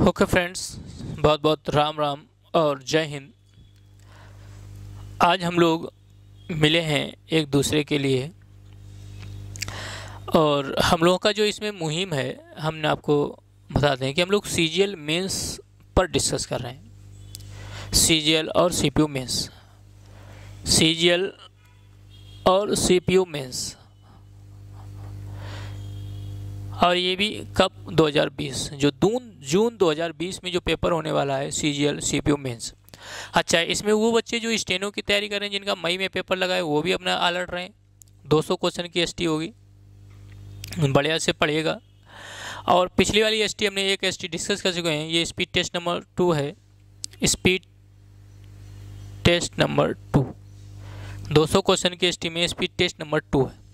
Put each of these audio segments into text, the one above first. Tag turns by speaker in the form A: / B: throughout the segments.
A: Okay friends, बहुत बहुत राम राम और जय हिंद। आज हम लोग मिले हैं एक दूसरे के लिए और हम लोगों का जो इसमें मुहिम है, हमने आपको बता दें कि हम लोग सीजीएल मेंस पर डिस्कस कर रहे हैं। सीजीएल और सीपीयू मेंस, सीजीएल और सीपीयू मेंस, और ये भी कब 2020 जो जून 2020 में जो पेपर होने वाला है सीजीएल सीपीयू मेंस। अच्छा, इसमें वो बच्चे जो स्टेनो की तैयारी कर रहे हैं, जिनका मई में पेपर लगा है, वो भी अपना अलर्ट रहें। 200 क्वेश्चन की एसटी होगी, बढ़िया से पढ़िएगा। और पिछली वाली एसटी हमने एक एसटी डिस्कस कर चुके हैं, ये स्पीड टेस्ट नंबर 2 है। स्पीड टेस्ट नंबर 2 200 क्वेश्चन की एसटी में स्पीड टेस्ट नंबर 2 है।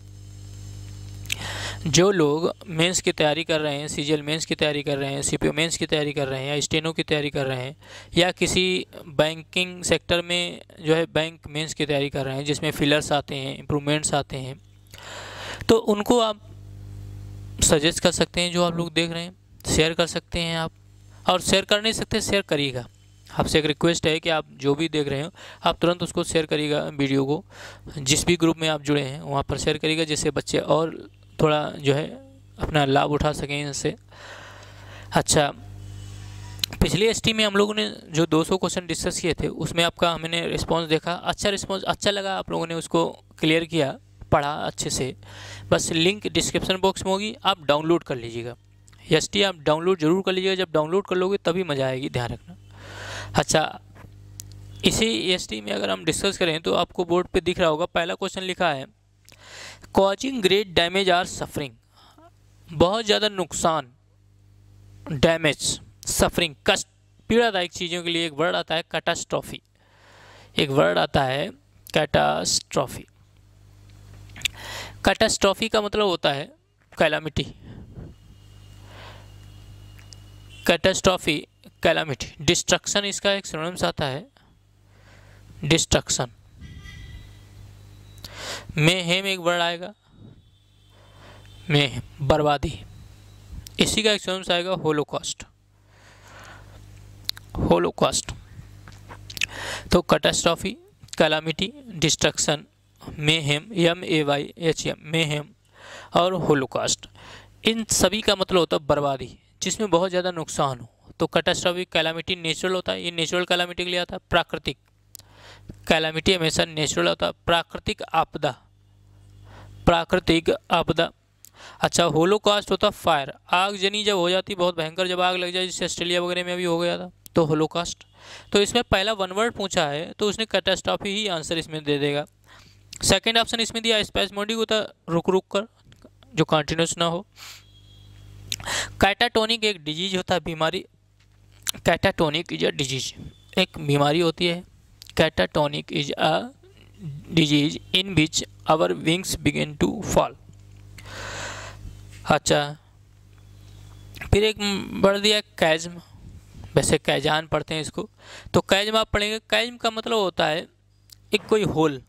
A: जो लोग मेंस की तैयारी कर रहे हैं, सीजीएल मेंस की तैयारी कर रहे हैं, सीपीयू मेंस की तैयारी कर रहे हैं, या स्टेनो की तैयारी कर रहे हैं, या किसी बैंकिंग सेक्टर में जो है बैंक मेंस की तैयारी कर रहे हैं, जिसमें फिलर्स आते हैं, इम्प्रूवमेंट्स आते हैं, तो उनको आप सजेस्ट कर सकते हैं। जो आप लोग देख रहे हैं, शेयर कर सकते हैं आप, और शेयर कर नहीं सकते शेयर करिएगा। आपसे एक रिक्वेस्ट है कि आप जो भी देख रहे हो, आप तुरंत उसको शेयर करिएगा, वीडियो को जिस भी ग्रुप में आप जुड़े हैं वहाँ पर शेयर करिएगा, जिससे बच्चे और थोड़ा जो है अपना लाभ उठा सकें इनसे। अच्छा, पिछली एसटी में हम लोगों ने जो 200 क्वेश्चन डिस्कस किए थे, उसमें आपका हमने रिस्पांस देखा, अच्छा रिस्पांस अच्छा लगा, आप लोगों ने उसको क्लियर किया, पढ़ा अच्छे से। बस लिंक डिस्क्रिप्शन बॉक्स में होगी, आप डाउनलोड कर लीजिएगा। एसटी आप डाउनलोड जरूर कर लीजिएगा, जब डाउनलोड कर लोगे तभी मज़ा आएगी, ध्यान रखना। अच्छा, इसी एसटी में अगर हम डिस्कस करें तो आपको बोर्ड पे दिख रहा होगा, पहला क्वेश्चन लिखा है causing great damage or suffering. बहुत ज़्यादा नुकसान, डैमेज, सफरिंग, कष्ट, पीड़ादायक चीज़ों के लिए एक वर्ड आता है कैटास्ट्रॉफी। एक वर्ड आता है कैटास्ट्रॉफी। कैटास्ट्रॉफी का मतलब होता है कैलामिटी। कैटास्ट्रॉफी, कैलामिटी, डिस्ट्रक्शन, इसका एक सिनोनिम्स आता है डिस्ट्रक्शन। मेहेम एक वर्ड आएगा, मेहेम, बर्बादी। इसी का एक सिनोनिम्स आएगा होलोकॉस्ट। होलोकॉस्ट। तो catastrophe, calamity, destruction, mayhem, MAYHM, mayhem और होलोकॉस्ट, इन सभी का मतलब होता है बर्बादी, जिसमें बहुत ज़्यादा नुकसान हो। तो कैटास्ट्रॉफी, कैलामिटी नेचुरल होता है, ये नेचुरल कैलामिटी के लिए आता है। प्राकृतिक कैलामिटी हमेशा नेचुरल होता है, प्राकृतिक आपदा, प्राकृतिक आपदा। अच्छा, होलोकॉस्ट होता है फायर, आगजनी जब हो जाती, बहुत भयंकर जब आग लग जाए, जैसे ऑस्ट्रेलिया वगैरह में भी हो गया था, तो होलोकॉस्ट। तो इसमें पहला वन वर्ड पूछा है, तो उसने कैटास्ट्रॉफी ही आंसर इसमें दे देगा। सेकंड ऑप्शन इसमें दिया स्पैस्मोडिक होता, रुक रुक कर, जो कंटिन्यूस ना हो। कैटाटोनिक एक डिजीज होता है, बीमारी। कैटाटोनिक इज अ डिजीज, एक बीमारी होती है। Catatonic is a disease in which our wings begin to fall. अच्छा, फिर एक बढ़ दिया कैज्म, वैसे कैजान पढ़ते हैं इसको, तो कैज्म आप पढ़ेंगे। कैज्म का मतलब होता है एक कोई होल,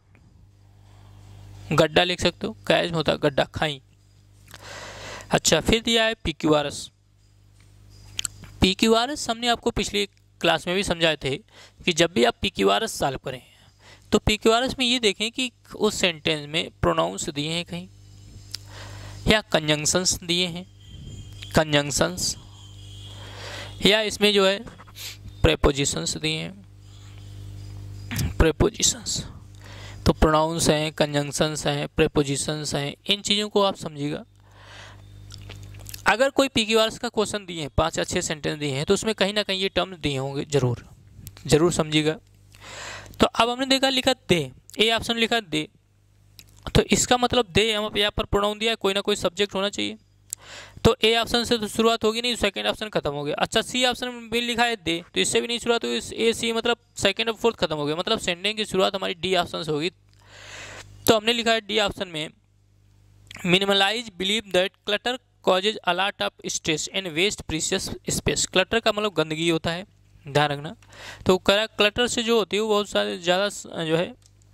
A: गड्ढा लिख सकते हो, कैज्म होता है गड्ढा, खाई। अच्छा, फिर दिया है पीक्यूआरएस। पीक्यूआरएस हमने आपको पिछली क्लास में भी समझाए थे कि जब भी आप पीक्यूआरएस सॉल्व करें, तो पीक्यूआरएस में ये देखें कि उस सेंटेंस में प्रोनाउंस दिए हैं कहीं, या कंजंक्शंस दिए हैं, कंजंक्शंस, या इसमें जो है प्रेपोजिशंस दिए हैं, प्रेपोजिशंस। तो प्रोनाउंस हैं, कंजंक्शंस हैं, प्रेपोजिशंस हैं, इन चीज़ों को आप समझिएगा। अगर कोई पीक्यूआरएस का क्वेश्चन दिए हैं, 5 अच्छे सेंटेंस दिए हैं, तो उसमें कहीं ना कहीं ये टर्म्स दिए होंगे, जरूर समझिएगा। तो अब हमने देखा, लिखा दे, ए ऑप्शन लिखा दे, तो इसका मतलब दे, हम यहाँ पर प्रोनाउन दिया है, कोई ना कोई सब्जेक्ट होना चाहिए। तो ए ऑप्शन से तो शुरुआत होगी नहीं, सेकंड ऑप्शन खत्म हो गया। अच्छा, सी ऑप्शन में भी लिखा है दे, तो इससे भी नहीं शुरुआत होगी, ए सी मतलब सेकंड और फोर्थ खत्म हो गया, मतलब सेंटेंस की शुरुआत हमारी डी ऑप्शन से होगी। तो हमने लिखा है डी ऑप्शन में, minimalise believe that clutter causes a lot of stress and waste precious space. Clutter का मतलब गंदगी होता है, ध्यान रखना। तो क्लटर से जो होती है वो बहुत सारे ज़्यादा जो है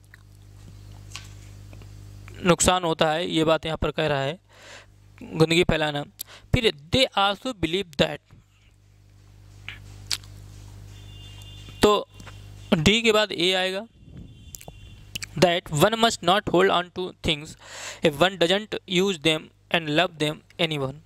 A: नुकसान होता है, ये बात यहाँ पर कह रहा है, गंदगी फैलाना। फिर दे आल्सो बिलीव दैट तो डी के बाद ए आएगा, that one must not hold on to things if one doesn't use them and love them any one.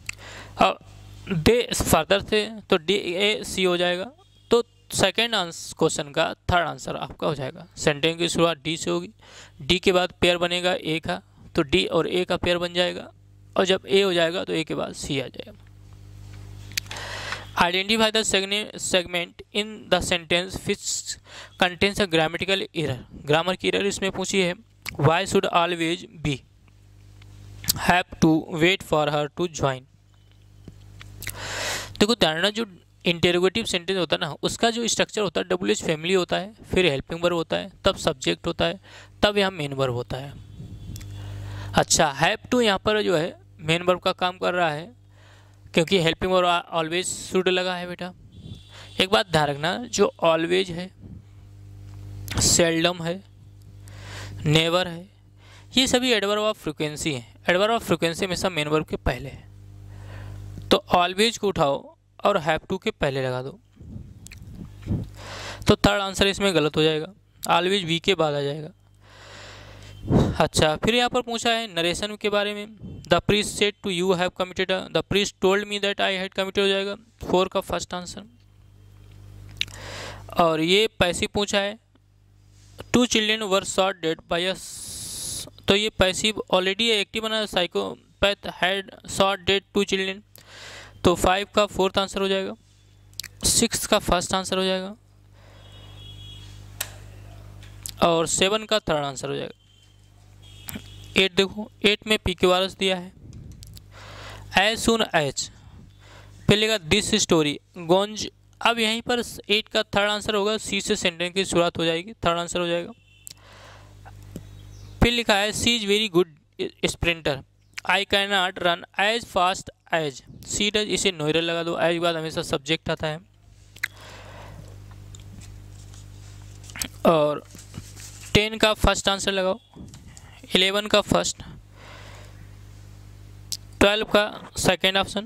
A: They further थे तो डी ए सी हो जाएगा। तो सेकेंड क्वेश्चन का थर्ड आंसर आपका हो जाएगा। सेंटेंस की शुरुआत डी से होगी, डी के बाद पेयर बनेगा ए का, तो डी और ए का पेयर बन जाएगा, और जब ए हो जाएगा तो ए के बाद सी आ जाएगा। Identify the segment in the sentence which contains a grammatical error. Grammar की एरर इसमें पूछी है। Why should always be have to wait for her to join. देखो धारणा, जो इंटेरोगेटिव सेंटेंस होता है ना, उसका जो स्ट्रक्चर होता है WH फैमिली होता है, फिर हेल्पिंग वर्ब होता है, तब सब्जेक्ट होता है, तब यहाँ मेन वर्ब होता है। अच्छा, हैव टू यहाँ पर जो है मेन वर्ब का काम कर रहा है, क्योंकि हेल्पिंग वर्ब ऑलवेज शुड लगा है बेटा। एक बात ध्यान रखना, जो ऑलवेज है, सेल्डम है, नेवर है, ये सभी एडवर्ब ऑफ फ्रीक्वेंसी हैं। एडवर्ब ऑफ फ्रीक्वेंसी हमेशा मेन वर्ब के पहले है, तो ऑलवेज को उठाओ और हैव टू के पहले लगा दो, तो थर्ड आंसर इसमें गलत हो जाएगा, ऑलवेज वी के बाद आ जाएगा। अच्छा, फिर यहाँ पर पूछा है नरेशन के बारे में। The priest said to you have committed, the priest told me that I had committed हो जाएगा 4 का फर्स्ट आंसर। और ये पैसिव पूछा है, 2 children were shot dead by a, तो ये पैसिव ऑलरेडी एक्टिव बना, psychopath had shot dead 2 children, तो 5 का फोर्थ आंसर हो जाएगा, 6 का फर्स्ट आंसर हो जाएगा, और 7 का थर्ड आंसर हो जाएगा। 8 देखो, 8 में पी क्यू आर एस दिया है, एज सुन एज, फिर लिखा दिस स्टोरी गोंज। अब यहीं पर 8 का थर्ड आंसर होगा, सी से सेंटेंस की शुरुआत हो जाएगी, थर्ड आंसर हो जाएगा। फिर लिखा है she is very good sprinter, I can not run as fast as she does, इसे नोइरल लगा दो, एज के बाद हमेशा सब्जेक्ट आता है। और 10 का फर्स्ट आंसर लगाओ, 11 का फर्स्ट, 12 का सेकेंड ऑप्शन,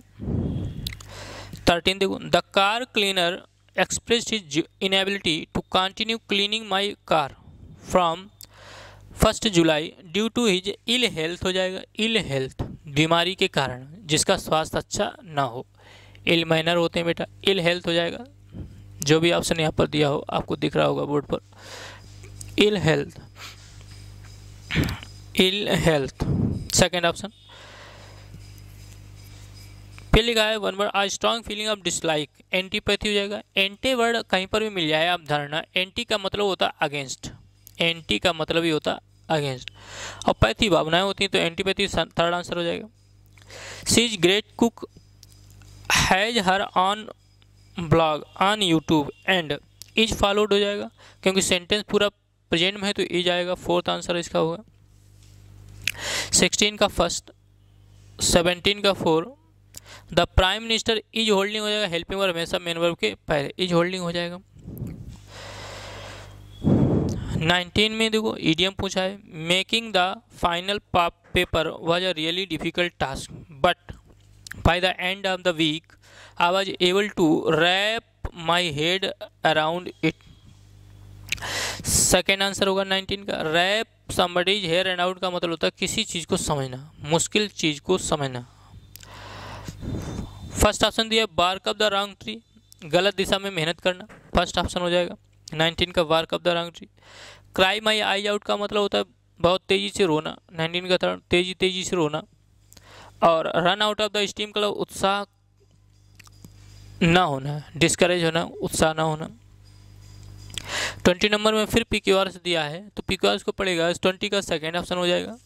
A: 13 देखो, the car cleaner expressed his inability to continue cleaning my car from 1 July due to his ill health हो जाएगा। इल हेल्थ, बीमारी के कारण, जिसका स्वास्थ्य अच्छा ना हो, इल माइनर होते हैं बेटा, इल हेल्थ हो जाएगा। जो भी ऑप्शन यहाँ पर दिया हो, आपको दिख रहा होगा बोर्ड पर, ill health, ill health second option. फिर लिखा है one word a strong feeling of dislike, antipathy हो जाएगा। एंटी वर्ड कहीं पर भी मिल जाए आप धारणा, एंटी का मतलब होता है अगेंस्ट, एंटी का मतलब ही होता अगेंस्ट, और पैथी भावनाएं होती हैं, तो एंटीपैथी थर्ड आंसर हो जाएगा। She is great cook, has her own blog on YouTube and is followed हो जाएगा, क्योंकि सेंटेंस पूरा प्रेजेंट में है तो इज आएगा, फोर्थ आंसर इसका होगा। 16 का फर्स्ट, 17 का 4, the prime minister is holding हो जाएगा, हेल्पिंग वर्ब हमेशा मेन वर्ब के पहले, इज होल्डिंग हो जाएगा। 19 में देखो इडियम पूछा है, making the final paper was a really difficult task but by the end of the week I was able to wrap my head around it. Second answer होगा 19 का, wrap somebody's hair and out का मतलब होता है किसी चीज़ को समझना, मुश्किल चीज़ को समझना। फर्स्ट ऑप्शन दिया bark up the wrong tree, गलत दिशा में मेहनत करना, फर्स्ट ऑप्शन हो जाएगा 19 का, bark up the wrong tree. Cry my eyes out का मतलब होता है बहुत तेज़ी से रोना, 19 का थर्ड, तेज़ी से रोना। और run out of the steam का उत्साह ना होना, डिस्करेज होना, उत्साह ना होना। 20 नंबर में फिर पी क्यू आर से दिया है, तो पी क्यू आर को पड़ेगा 20 का सेकेंड ऑप्शन हो जाएगा,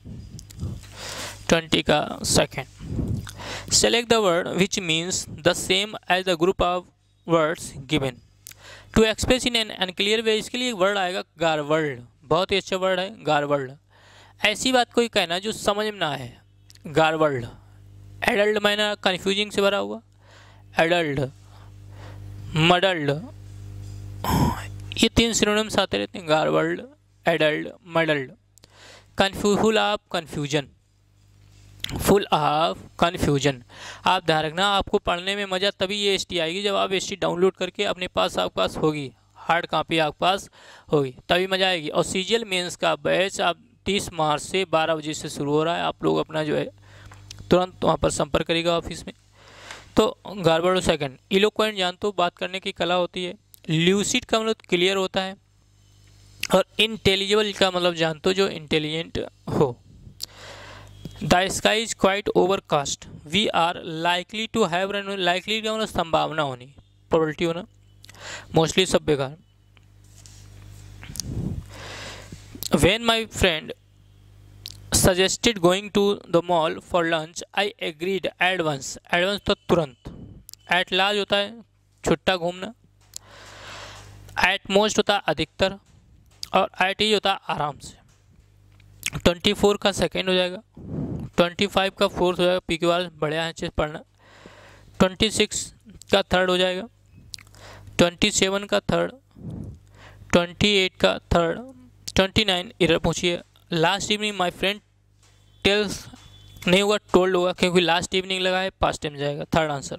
A: 20 का second. Select the word which means the same as the group of words given to express in an unclear way, इसके लिए एक वर्ड आएगा गारवर्ल्ड, बहुत ही अच्छा वर्ड है गारवर्ल्ड। ऐसी बात कोई कहना जो समझ में ना आए, गारवर्ल्ड। एडल्ट मायना कन्फ्यूजिंग से भरा हुआ, एडल्ट, मडल्ड, ये 3 सिनोनिम्स आते रहते हैं, garbled, addled, muddled. Full of confusion, full of confusion. आप ध्यान रखना, आपको पढ़ने में मज़ा तभी ये एसटी आएगी जब आप एसटी डाउनलोड करके अपने पास आपके पास होगी, हार्ड कॉपी आपके पास होगी, तभी मज़ा आएगी। और सीजीएल मेंस का बैच आप 30 मार्च से 12 बजे से शुरू हो रहा है। आप लोग अपना जो है तुरंत वहाँ पर संपर्क करिएगा ऑफिस में। तो गार्बर्डो सेकंड, इलोक्वेंट जानते हो बात करने की कला होती है। ल्यूसिड का मतलब क्लियर होता है, और इंटेलिजिबल का मतलब जानते हो जो इंटेलिजेंट हो। The sky is quite overcast, we are likely to have rain, likely का मतलब संभावना होनी, प्रोबेबिलिटी होना, मोस्टली सब बेकार। When my friend suggested going to the mall for lunch, I agreed at once. At once तो तुरंत। At large होता है छुट्टा घूमना, at most होता है अधिकतर, और at ease होता है आराम से। 24 का सेकेंड हो जाएगा, 25 का फोर्थ हो जाएगा, पी के बाद बढ़िया है चीज़ पढ़ना। 26 का थर्ड हो जाएगा, 27 का थर्ड, 28 का थर्ड, 29 इधर पूछिए। Last evening my friend tells नहीं होगा, टोल्ड होगा, क्योंकि लास्ट इवनिंग लगा है, पास्ट टाइम जाएगा। थर्ड आंसर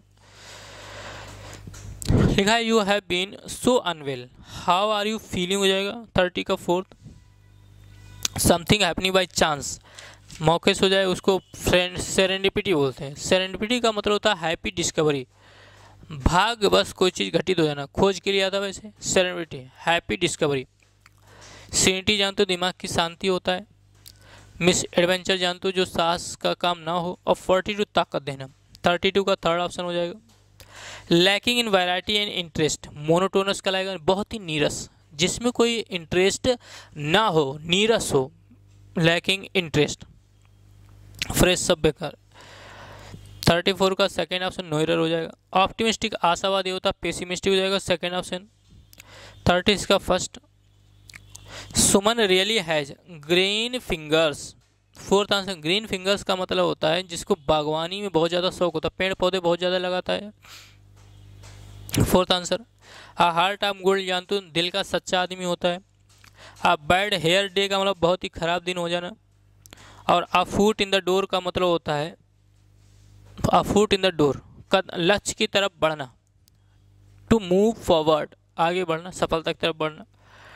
A: लिखा है you have been so unwell, how are you feeling हो जाएगा। 30 का फोर्थ। समथिंग हैपनिंग बाई चांस, मौके से हो जाए उसको फ्रेंड सेरेंडिपिटी बोलते हैं। सेरेंडिपिटी का मतलब होता है हैप्पी डिस्कवरी, भाग बस कोई चीज़ घटित हो जाना, खोज के लिए आता वैसे सेरेंडिपिटी, हैप्पी डिस्कवरी। सीनिटी जानते हो दिमाग की शांति होता है। मिस एडवेंचर जानते हो जो साहस का काम ना हो। और 42 ताकत देना, 32 का थर्ड ऑप्शन हो जाएगा। Lacking in variety and interest, monotonous कहलाएगा, बहुत ही नीरस, जिसमें कोई इंटरेस्ट ना हो, नीरस हो, लैकिंग इंटरेस्ट। फ्रेश सब बेकार। 34 का सेकेंड ऑप्शन नोइरर हो जाएगा। ऑप्टिमिस्टिक आशावादी होता, पेसिमिस्टिक हो जाएगा सेकेंड ऑप्शन। 30 का first. Suman really has green fingers, fourth answer. Green fingers का मतलब होता है जिसको बागवानी में बहुत ज़्यादा शौक होता है, पेड़ पौधे बहुत ज़्यादा लगाता है, fourth answer. A heart of gold जानते हो दिल का सच्चा आदमी होता है। आ बैड हेयर डे का मतलब बहुत ही खराब दिन हो जाना। और a foot in the door का मतलब होता है, a foot in the door का लक्ष्य की तरफ बढ़ना, टू मूव फॉरवर्ड, आगे बढ़ना, सफलता की तरफ बढ़ना।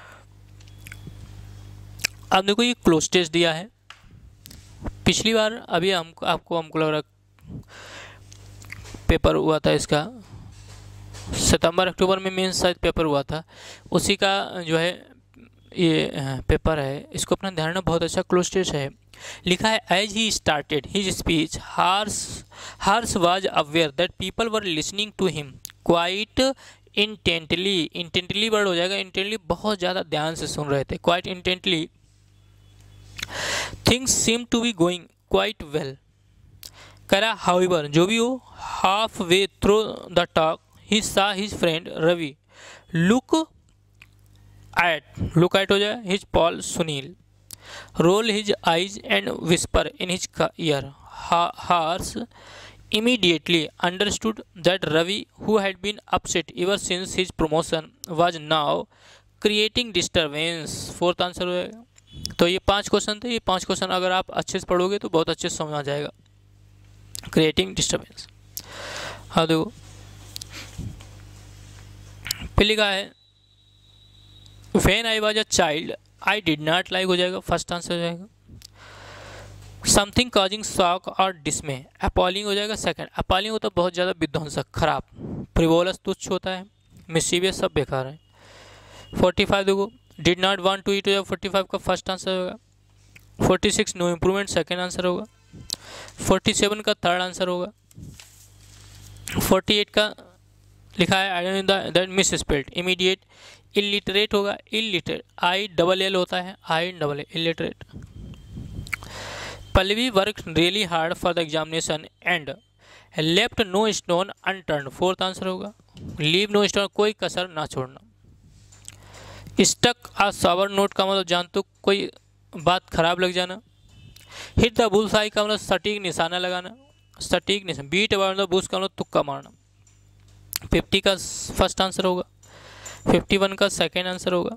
A: अब देखो ये क्लोज टेस्ट दिया है पिछली बार, अभी हमको लग रहा पेपर हुआ था इसका, सितंबर अक्टूबर में मेंस शायद पेपर हुआ था, उसी का जो है ये पेपर है, इसको अपना ध्यान रखना, बहुत अच्छा क्लोज टेस्ट है। लिखा है as he started his speech Harsh was aware that people were listening to him quite intently, intently word हो जाएगा, इंटेंटली बहुत ज़्यादा ध्यान से सुन रहे थे, quite intently. Things seem to be going quite well, कह रहा हाउएवर जो भी हो, half way through the talk he saw his friend Ravi look at हो जाए his pal Sunil, roll his eyes and whisper in his ear, Harsh immediately understood that Ravi, who had been upset ever since his promotion, was now creating disturbance, fourth answer हो जाएगा। तो ये 5 question थे, ये 5 question अगर आप अच्छे से पढ़ोगे तो बहुत अच्छे से समझ आ जाएगा। क्रिएटिंग डिस्टर्बेंस, हाँ देखो फिर लिखा है When I was a child I did not like हो जाएगा, फर्स्ट आंसर हो जाएगा। समथिंग कॉजिंग शॉक और डिसमे, अपॉलिंग हो जाएगा सेकंड। अपॉलिंग होता है बहुत ज़्यादा विध्वंसक, खराब। फ्रिवोलस तुच्छ होता है, मिस्चीवियस सब बेकार है। 45 देखो did not want to eat हो जाएगा, 45 का फर्स्ट आंसर होगा। 46 नो इम्प्रूवमेंट सेकंड आंसर होगा। 47 का थर्ड आंसर होगा। 48 का लिखा है I don't know that misspelled, immediate. Illiterate होगा, इलिटरेट आई डबल एल होता है, I double L, illiterate. Pallavi work really hard for the examination and left no stone unturn, fourth answer होगा। Leave no stone कोई कसर ना छोड़ना। Stuck आ सावर note का मतलब जानते हो कोई बात खराब लग जाना। हिट द बुल्स आई का मतलब सटीक निशाना लगाना, सटीक निशाना। बीट अबाउट द बुश का मतलब तुक्का मारना। 50 का फर्स्ट आंसर होगा। 51 का सेकेंड आंसर होगा।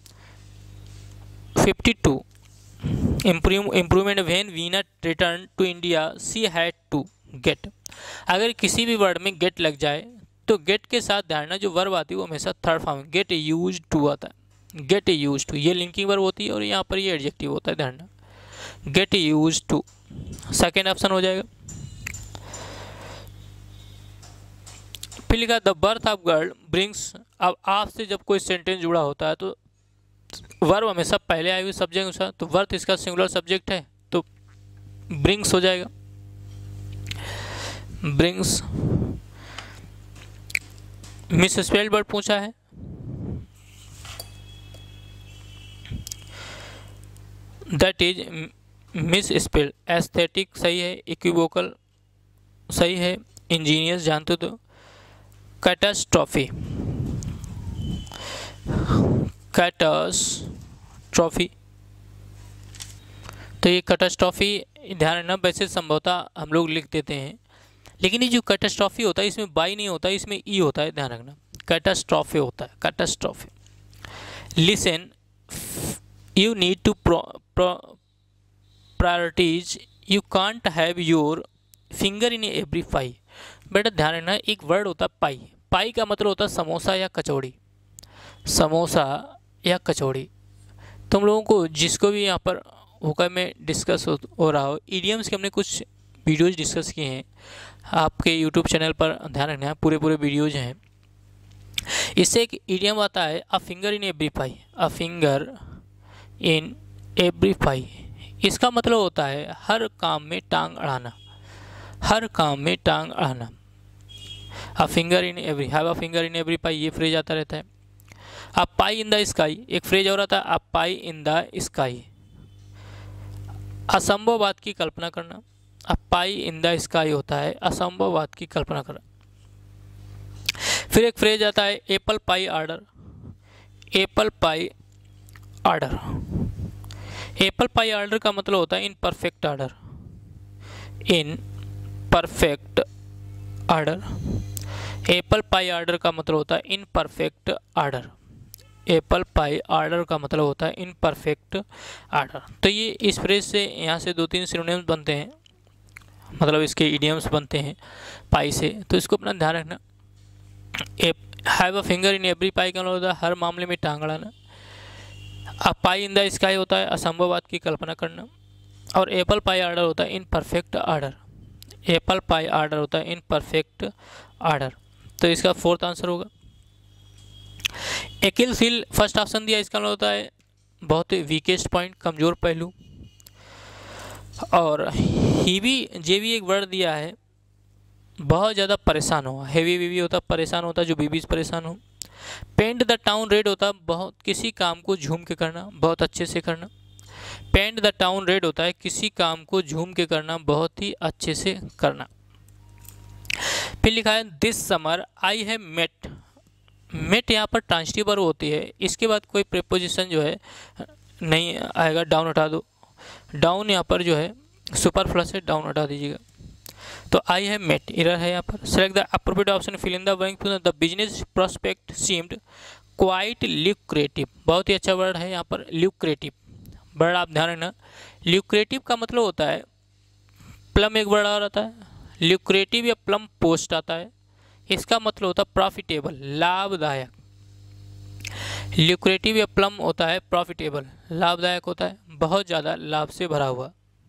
A: 52 improvement when Veena return to India she had to get, अगर किसी भी वर्ड में गेट लग जाए तो गेट के साथ ध्यान रखना जो वर्ब आती है वो हमेशा थर्ड फॉर्म में गेट यूज टू आता है। गेट यूज टू ये लिंकिंग वर्ब होती है और यहाँ पर ये एडजेक्टिव होता है, ध्यान रखना। Get use to second option हो जाएगा। फिर लिखा the birth of girl brings. अब आप से जब कोई सेंटेंस जुड़ा होता है तो वर्ब हमेशा पहले आई हुई सब्जेक्ट अनुसार, तो बर्थ इसका सिंगुलर सब्जेक्ट है तो ब्रिंग्स हो जाएगा। ब्रिंग्स मिस स्पेल्ड वर्ड पूछा है, that is misspelled. Aesthetic सही है, इक्विवोकल सही है, इंजीनियर्स जानते तो। कैटास्ट्रॉफी, कैटास्ट्रॉफी तो ये कैटास्ट्रॉफी ध्यान रखना, वैसे संभवतः हम लोग लिख देते हैं, लेकिन ये जो कैटास्ट्रॉफी होता है इसमें बाई नहीं होता है, इसमें ई होता है, ध्यान रखना। कैटास्ट्रॉफी होता है, catastrophe. Listen, you need to priorities, you can't have your finger in every pie. बेटा ध्यान रखना, एक वर्ड होता है पाई। पाई का मतलब होता है समोसा या कचौड़ी, समोसा या कचौड़ी। तुम लोगों को जिसको भी यहाँ पर होकर में डिस्कस हो रहा हो, इडियम्स के हमने कुछ वीडियोज़ डिस्कस किए हैं आपके यूट्यूब चैनल पर, ध्यान रखना है, पूरे वीडियोज़ हैं। इससे एक इडियम आता है a finger in every pie, a finger in every pie. इसका मतलब होता है हर काम में टांग अड़ाना, हर काम में टांग अड़ाना। A finger in every, have a finger in every pie, ये फ्रेज आता रहता है। A pie in the sky, एक फ्रेज और आता है a pie in the sky. असंभव बात की कल्पना करना, अ पाई इन द स्काई होता है असंभव बात की कल्पना करना। फिर एक फ्रेज आता है apple pie order, apple pie order. Apple pie order का मतलब होता है in perfect order, in perfect order. Apple pie order का मतलब होता है in perfect order, apple pie order का मतलब होता है इन परफेक्ट ऑर्डर। तो ये इस फ्रेज से यहाँ से 2-3 सिनोनिम्स बनते हैं, मतलब इसके इडियम्स बनते हैं पाई से, तो इसको अपना ध्यान रखना। Have a finger in every pie का मतलब होता है हर मामले में टांग अड़ाना। अ पाई इन द स्काई होता है असंभव बात की कल्पना करना, और एप्पल पाई ऑर्डर होता है in perfect order, apple pie order होता है इन परफेक्ट ऑर्डर। तो इसका फोर्थ आंसर होगा। एकिल फील फर्स्ट ऑप्शन दिया, इसका मतलब होता है बहुत ही वीकेस्ट पॉइंट, कमज़ोर पहलू। और हीवी जेवी एक वर्ड दिया है, बहुत ज़्यादा परेशान हुआ। हेवी वीवी होता परेशान होता, जो बीबी परेशान हो। पेंट द टाउन रेड होता बहुत किसी काम को झूम के करना, बहुत अच्छे से करना। पेंट द टाउन रेड होता है किसी काम को झूम के करना, बहुत ही अच्छे से करना। फिर लिखा है this summer I have met. Met यहाँ पर ट्रांसिटिव वर्ब होती है, इसके बाद कोई प्रीपोजिशन जो है नहीं आएगा, डाउन हटा दो। डाउन यहाँ पर जो है सुपरफ्लस है, डाउन हटा दीजिएगा। तो आई हैव मेट एरर है यहाँ पर। Select the appropriate option, fill in the blank. The business prospect seemed quite lucrative, बहुत ही अच्छा वर्ड है यहाँ पर ल्यूक्रेटिव वर्ड, आप ध्यान रखना। ल्यूक्रेटिव का मतलब होता है, प्लम एक वर्ड और आता है, ल्यूक्रेटिव या प्लम पोस्ट आता है, इसका मतलब होता है प्रॉफिटेबल, लाभदायक। ल्यूक्रेटिव या प्लम होता है प्रॉफिटेबल, लाभदायक होता है, बहुत ज़्यादा लाभ से भरा हुआ।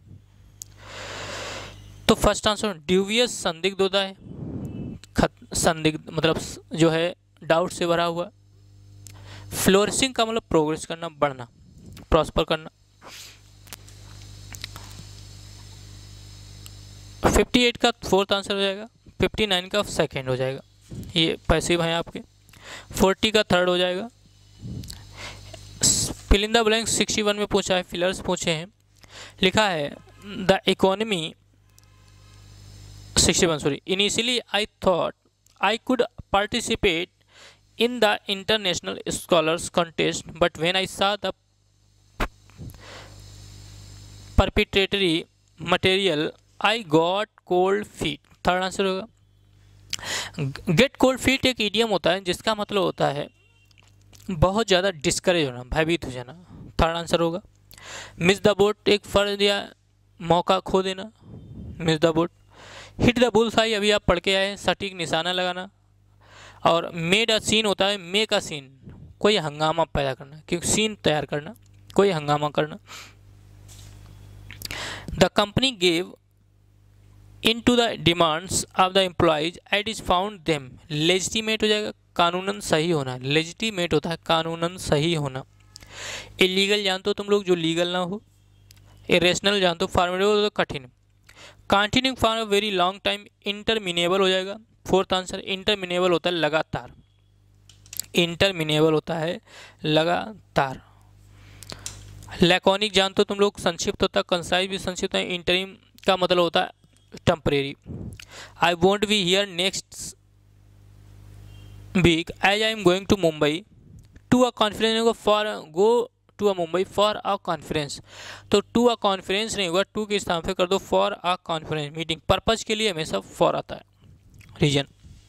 A: तो फर्स्ट आंसर ड्यूबियस संदिग्ध होता है, संदिग्ध मतलब जो है डाउट से भरा हुआ। फ्लोरिशिंग का मतलब प्रोग्रेस करना, बढ़ना, प्रॉस्पर करना। 58 का फोर्थ आंसर हो जाएगा, 59 का सेकंड हो जाएगा, ये पैसिव है आपके। 40 का थर्ड हो जाएगा। फिल इन द ब्लैंक 61 में पूछा है, फिलर्स पूछे हैं। लिखा है the economy 61 sorry, initially I thought I could participate in the international scholars contest, but when I saw the preparatory material I got cold feet। Third answer होगा। Get cold feet एक idiom होता है जिसका मतलब होता है बहुत ज़्यादा डिस्करेज होना, भयभीत हो जाना। थर्ड आंसर होगा। मिस द बोट एक फर्ज या मौका खो देना, miss the boat. Hit the bull's eye, अभी आप पढ़ के आए, सटीक निशाना लगाना। और मेड अ सीन होता है मेक अ सीन, कोई हंगामा पैदा करना, क्योंकि सीन तैयार करना, कोई हंगामा करना। The company gave in to the demands of the employees at is found them legitimate हो जाएगा, कानूनन सही होना, लेजिटिमेट होता है कानूनन सही होना। इलीगल जानते हो तुम लोग, जो लीगल ना हो। इरेशनल जानते हो, फॉर्मिडेबल तो कठिन। Continuing for a very long time, interminable हो जाएगा। फोर्थ आंसर, इंटरमिनेबल होता है लगातार, इंटरमिनेबल होता है लगातार। लैकोनिक जानते हो तुम लोग, संक्षिप्त होता है, कंसाइज भी संक्षिप्त है। इंटरिम का मतलब होता है temporary. I won't be here next week as I am going to Mumbai to a conference, for go to a Mumbai for a conference. तो टू अ कॉन्फ्रेंस नहीं होगा, टू के स्थान पे कर दो for a conference, meeting. Purpose के लिए हमेशा फॉर आता है, रीजन।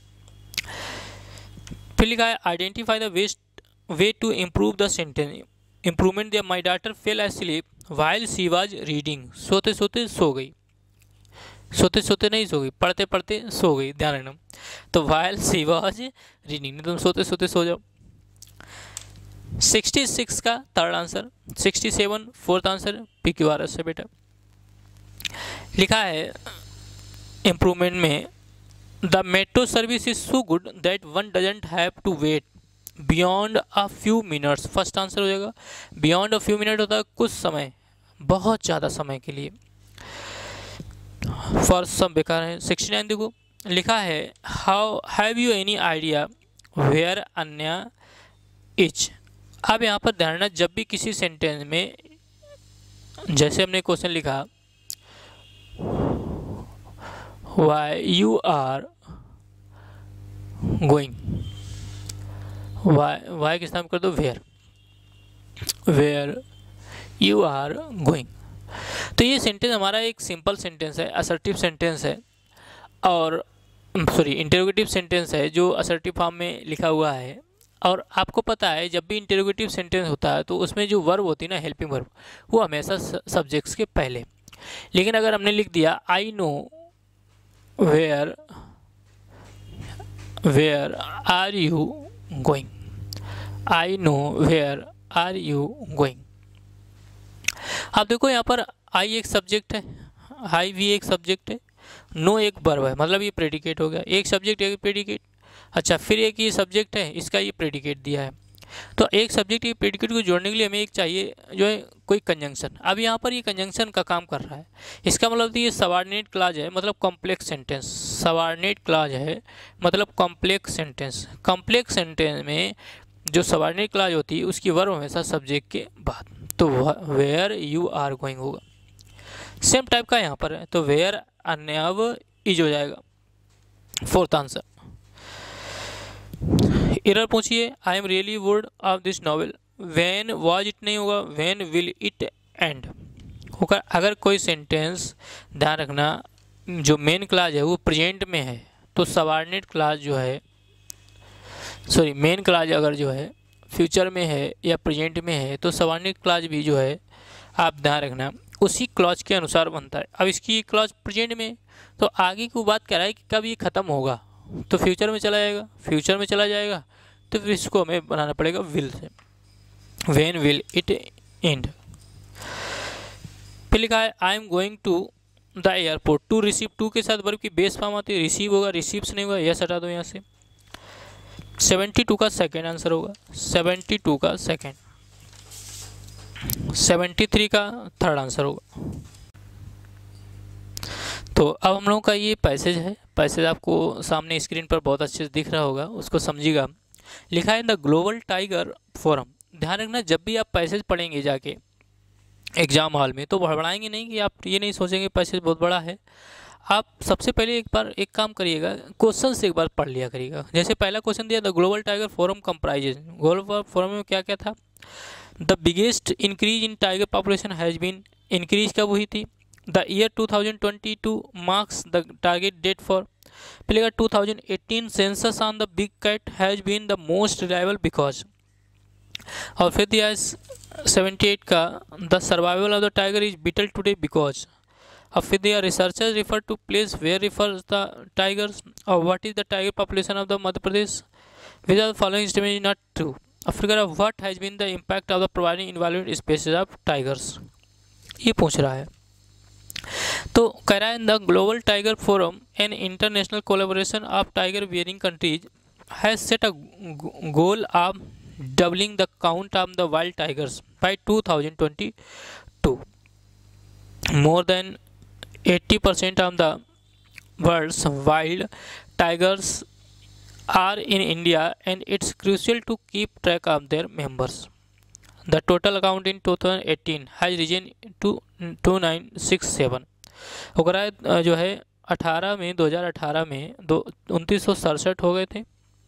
A: फिर लिखा है identify the best way to improve the sentence. Improvement दिया, my daughter fell asleep while she was reading, सोते सोते सो गई, सोते सोते नहीं सो गई, पढ़ते पढ़ते सो गई, ध्यान रखना। तो वाइल शी वाज रीडिंग, नहीं तुम सोते सोते सो जाओ। 66 का third answer, 67 fourth answer, PQRS से बेटा। लिखा है इम्प्रूवमेंट में, the metro service is so good that one doesn't have to wait beyond a few minutes. First answer हो जाएगा, बियॉन्ड अ फ्यू मिनट होता है कुछ समय, बहुत ज़्यादा समय के लिए। फॉर सब बेकार है। 69 देखो, लिखा है how have you any idea where अन्य इच। अब यहाँ पर ध्यान रखना, जब भी किसी सेंटेंस में, जैसे हमने क्वेश्चन लिखा why you are going, why के साथ कर दो where, where you are going. तो ये सेंटेंस हमारा एक सिंपल सेंटेंस है, असर्टिव सेंटेंस है, और सॉरी इंटरोगेटिव सेंटेंस है जो असर्टिव फॉर्म में लिखा हुआ है। और आपको पता है जब भी इंटरोगेटिव सेंटेंस होता है तो उसमें जो वर्ब होती है ना, हेल्पिंग वर्ब, वो हमेशा सब्जेक्ट्स के पहले। लेकिन अगर हमने लिख दिया I know where are you going, I know where are you going. अब देखो यहाँ पर आई एक सब्जेक्ट है, आई भी एक सब्जेक्ट है, नो एक वर्ब है, मतलब ये प्रेडिकेट हो गया। एक सब्जेक्ट एक प्रेडिकेट, अच्छा फिर एक ये सब्जेक्ट है, इसका ये प्रेडिकेट दिया है। तो एक सब्जेक्ट ये प्रेडिकेट को जोड़ने के लिए हमें एक चाहिए जो है कोई कंजंक्शन। अब यहाँ पर ये कंजंक्शन का काम कर रहा है, इसका मतलब ये सबऑर्डिनेट क्लॉज है, मतलब कॉम्प्लेक्स सेंटेंस। सबऑर्डिनेट क्लॉज है मतलब कॉम्प्लेक्स सेंटेंस। कॉम्प्लेक्स सेंटेंस में जो सबऑर्डिनेट क्लॉज होती है उसकी वर्ब हमेशा सब्जेक्ट के बाद, तो वेयर यू आर गोइंग होगा। सेम टाइप का यहाँ पर है, तो वेयर अन्य इज हो जाएगा, फोर्थ आंसर। एरर पूछिए, I am really bored of this novel, when was it नहीं होगा, व्हेन विल इट एंड होगा। अगर कोई सेंटेंस, ध्यान रखना, जो मेन क्लॉज है वो प्रेजेंट में है तो सबऑर्डिनेट क्लॉज जो है, सॉरी मेन क्लॉज अगर जो है फ्यूचर में है या प्रेजेंट में है तो सबऑर्डिनेट क्लॉज भी जो है आप ध्यान रखना उसी क्लॉज के अनुसार बनता है। अब इसकी क्लॉज प्रेजेंट में, तो आगे की बात कर रहा है कि कब ये ख़त्म होगा, तो फ्यूचर में चला जाएगा, फ्यूचर में चला जाएगा तो फिर इसको हमें बनाना पड़ेगा will say, when will it and. फिर लिखा है I am going to the airport, to receive, to के साथ वर्ब की बेस फॉर्म आती है, रिसीव होगा, रिसीव्स नहीं होगा, यस हटा दो यहाँ से। 72 का सेकेंड आंसर होगा, 72 का सेकेंड। 73 का थर्ड आंसर होगा। तो अब हम लोगों का ये पैसेज है, पैसेज आपको सामने स्क्रीन पर बहुत अच्छे से दिख रहा होगा, उसको समझिएगा। लिखा है द ग्लोबल टाइगर फोरम। ध्यान रखना, जब भी आप पैसेज पढ़ेंगे जाके एग्जाम हॉल में तो बढ़ाएंगे नहीं कि आप ये नहीं सोचेंगे पैसेज बहुत बड़ा है। आप सबसे पहले एक बार एक काम करिएगा, क्वेश्चन से एक बार पढ़ लिया करिएगा। जैसे पहला क्वेश्चन दिया, the global tiger forum comprises, global forum में क्या क्या था, the biggest increase in tiger population has been, increase कब हुई थी, the year 2022 marks the target date for, फिर 2018 census on the big cat has been the most reliable because, और फिर दिया 78 का the survival of the tiger is battle today because, और फिर दिया researchers refer to place where refers the tigers, और what is the tiger population of the Madhya Pradesh, Which of the following statement is not true? Africa, what has been the impact of the providing invaluable species of tigers? ये पूछ रहा है। तो कह रहा है the global tiger forum an international collaboration of tiger bearing countries has set a goal of doubling the count of the wild tigers by 2022. More than 80% of the world's wild tigers are in India, and it's crucial to keep track of their members. The total count in 2018 has risen to 2967. वगैरह जो है 2018 में 2967 हो गए थे,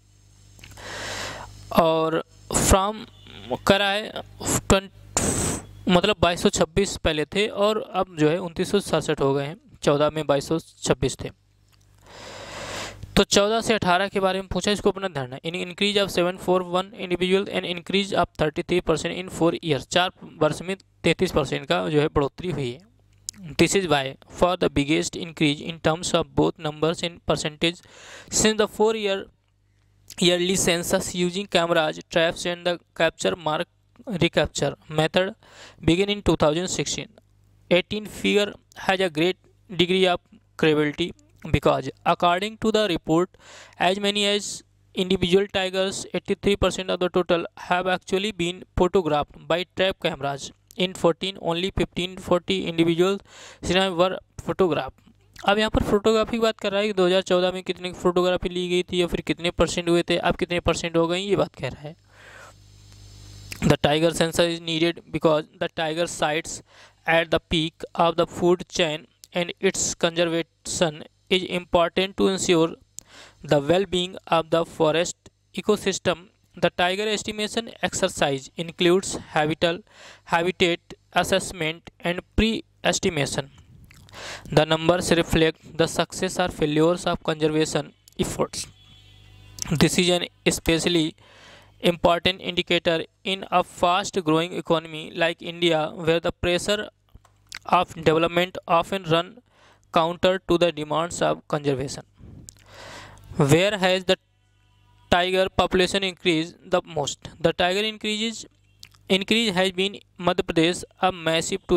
A: और from करा है मतलब 2226 पहले थे, और अब जो है 2967 हो गए हैं। 14 में 2226 थे। तो 14 से 18 के बारे में पूछा, इसको अपना ध्यान है। In increase of 741 individual and increase of 33% in 4 years. 4 वर्ष में 33% का जो है बढ़ोतरी हुई है। This is by far the biggest increase in terms of both numbers in percentage since the 4 yearly census using cameras, traps and the capture mark recapture method began in 2016. 18 figure has a great degree of credibility because according to the report, as many as individual tigers, 83% of the total, have actually been photographed by trap cameras. In 14, only 1540 individuals were photographed. अब यहाँ पर photography की बात कर रहा है कि 2014 में कितने फोटोग्राफी ली गई थी या फिर कितने परसेंट हुए थे, अब कितने परसेंट हो गए, ये बात कह रहा है। The tiger census is needed because the tiger sits at the peak of the food chain and its conservation is important to ensure the well being of the forest ecosystem. The tiger estimation exercise includes habitat assessment and pre estimation. The numbers reflect the success or failures of conservation efforts. This is an especially important indicator in a fast-growing economy like India, where the pressure of development often run counter to the demands of conservation. Where has the tiger population increased the most? The tiger increase has been Madhya Pradesh, a massive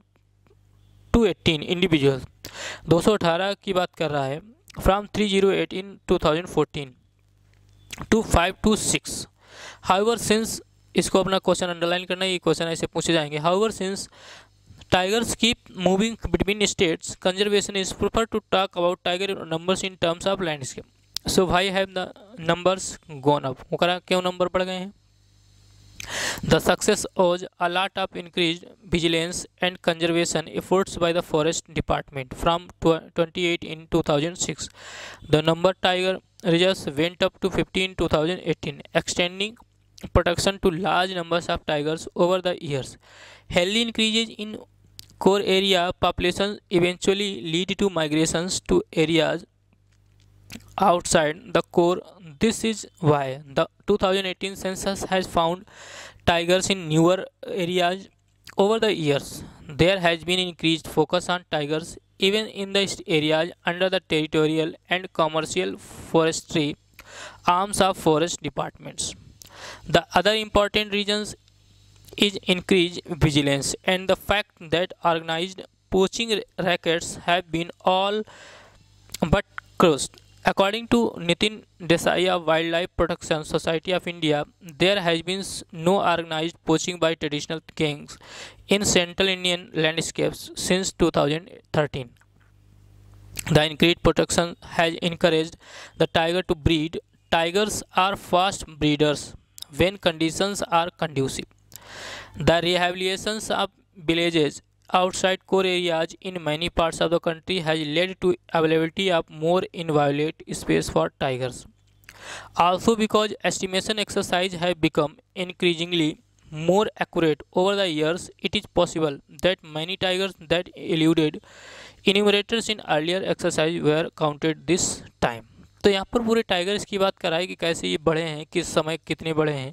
A: 218 individual 218 की बात कर रहा है, from 308 in 2014 to 526. However since, इसको अपना question underline करना, ये question ऐसे पूछे जाएंगे. However since tigers keep moving between states, conservation is prefer to talk about tiger numbers in terms of landscape. So why have the numbers gone up? क्यों number बढ़ गए हैं? The success owes a lot of increased vigilance and conservation efforts by the Forest Department. From 28 in 2006, the number tiger reserves went up to 50 in 2018, extending protection to large numbers of tigers over the years. Healthy increases in core area populations eventually lead to migrations to areas outside the core. This is why the 2018 census has found tigers in newer areas. Over the years, there has been increased focus on tigers even in the areas under the territorial and commercial forestry arms of forest departments. The other important reasons is increased vigilance and the fact that organized poaching rackets have been all but crushed. According to Nitin Desai of Wildlife Protection Society of India, there has been no organized poaching by traditional kings in central Indian landscapes since 2013. The increased protection has encouraged the tiger to breed. Tigers are fast breeders when conditions are conducive. The rehabilitations of villages outside core areas in many parts of the country has led to availability of more inviolate space for tigers. Also, because estimation exercise have become increasingly more accurate over the years, it is possible that many tigers that eluded enumerators in earlier exercise were counted this time. तो यहाँ पर पूरे tigers की बात कराई कि कैसे ये बढ़े हैं, किस समय कितने बढ़े हैं.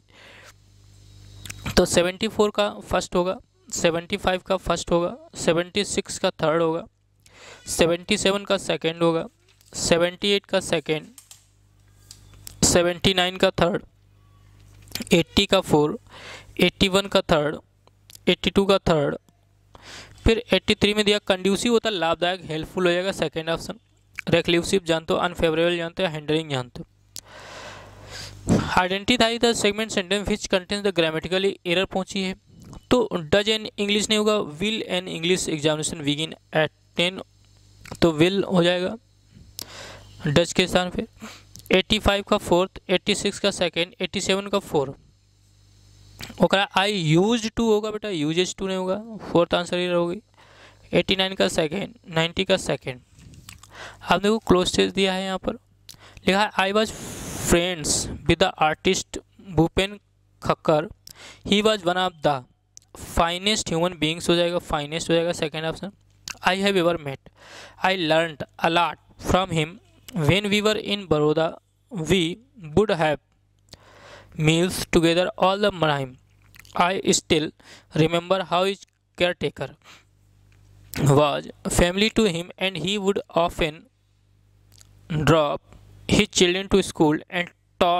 A: तो 74 का फर्स्ट होगा, 75 का फर्स्ट होगा, 76 का थर्ड होगा, 77 का सेकंड होगा, 78 का सेकंड, 79 का थर्ड, 80 का 4, 81 का थर्ड, 82 का थर्ड, फिर 83 में दिया कंड्यूसिव होता है लाभदायक, हेल्पफुल हो जाएगा सेकेंड ऑप्शन। रेक्लूसिव जानते हो, अनफेवरेबल जानते हो, हिंडरिंग जानते हो। Identify the segment sentence which contains the grammatically error पहुंची है, तो डज एन इंग्लिश नहीं होगा, will an English examination begin at 10, तो विल हो जाएगा डच के स्थान पे। 85 का फोर्थ, 86 का सेकेंड, 87 का 4, ओकरा आई यूज टू होगा बेटा, यूजेज टू नहीं होगा, फोर्थ आंसर ही होगी। 89 का सेकेंड, 90 का सेकेंड। आप देखो क्लोज टेस्ट दिया है, यहाँ पर लिखा है I was friends with the artist Bhupen Khakhar, he was one of the finest human beings हो जाएगा, फाइनेस्ट हो जाएगा second option. I have ever met, I learned a lot from him when we were in Baroda, we would have meals together all the time. I still remember how his caretaker was family to him, and he would often drop his children to school and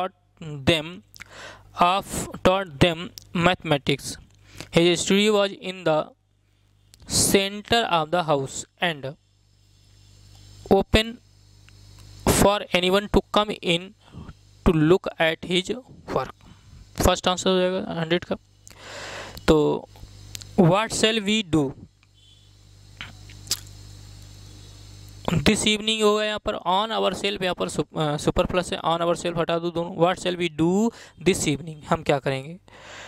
A: taught them mathematics. His studio was in the center of the house and open for anyone to come in to look at his work. First answer हो जाएगा 100 का। तो what shall we do this evening होगा यहाँ पर, on our self, यहाँ पर super plus है, ऑन आवर सेल्फ हटा दो दोनों, what shall we do this evening, हम क्या करेंगे।